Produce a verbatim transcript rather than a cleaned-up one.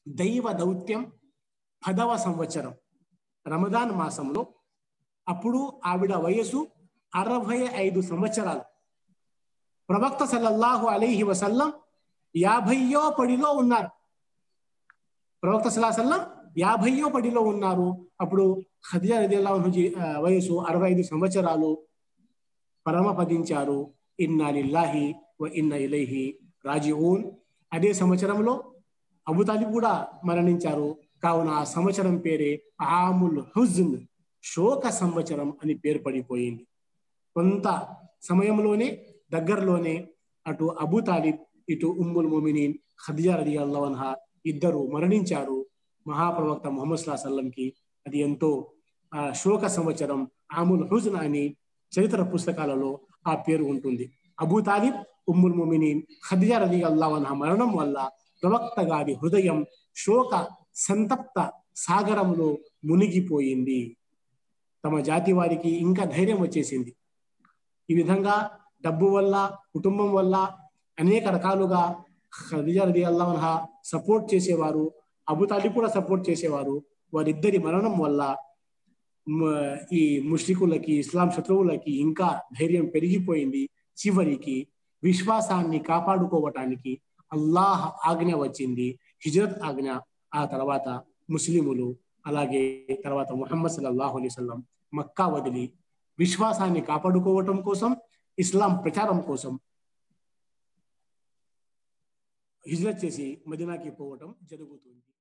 దైవ దౌత్యం పదవ సంవత్సరం రమదాన్ మాసంలో. అప్పుడు ఆవిడ వయసు అరవై ఐదు సంవత్సరాలు. ప్రవక్త సల్లల్లాహు అలైహి వసల్లం యాభైయో పడిలో ఉన్నారు. ప్రవక్త సల్లల్లాహు అలైహి వసల్లం యాభైయో పడిలో ఉన్నారు. అప్పుడు ఖదీజా రదియల్లాహు అన్హా వయసు అరవై ఐదు సంవత్సరాలు. పరమపదించారు. ఇన్నా లిల్లాహి వ ఇన్నా ఇలైహి రాజిఊన్. అదే సంవత్సరంలో అబూ తాలిబ్ కూడా మరణించారు. కావున ఆ సంవత్సరం పేరే ఆముల్ హుజ్న్, శోక సంవత్సరం అని పేరు పడిపోయింది. కొంత సమయంలోనే దగ్గరలోనే అటు అబూ తాలిబ్ ఇటు ఉమ్ముల్ ముమినీన్ ఖదీజా రదియల్లాహు అన్హా ఇద్దరు మరణించారు. మహాప్రవక్త ముహమ్మద్ సల్లల్లాహు అలైహి వసల్లంకి అది ఎంతో శోక సంవత్సరం, ఆముల్ హుజ్న్ అని చరిత్ర పుస్తకాలలో ఆ పేరు ఉంటుంది. అబూ తాలిబ్, ఉమ్ముల్ ముమినీన్ ఖదీజా రదియల్లాహు అన్హా మరణం వల్ల ప్రవక్త గారి హృదయం శోక సంతప్త సాగరంలో మునిగిపోయింది. తమ జాతి వారికి ఇంకా ధైర్యం వచ్చేసింది. ఈ విధంగా డబ్బు వల్ల, కుటుంబం వల్ల అనేక రకాలుగా ఖదీజా రదియల్లాహు అన్హా సపోర్ట్ చేసేవారు, అబూ తాలిబ్ కూడా సపోర్ట్ చేసేవారు. వారిద్దరి మరణం వల్ల ఈ ముష్రికులకి, ఇస్లాం శత్రువులకి ఇంకా ధైర్యం పెరిగిపోయింది. చివరికి విశ్వాసాన్ని కాపాడుకోవటానికి అల్లాహ్ ఆజ్ఞ వచ్చింది, హిజ్రత్ ఆజ్ఞ. ఆ తర్వాత ముస్లిములు, అలాగే తర్వాత ముహమ్మద్ సల్లల్లాహు అలైహి వసల్లం మక్కా వదిలి విశ్వాసాన్ని కాపాడుకోవటం కోసం, ఇస్లాం ప్రచారం కోసం హిజ్రత్ చేసి మదీనాకి పోవటం జరుగుతుంది.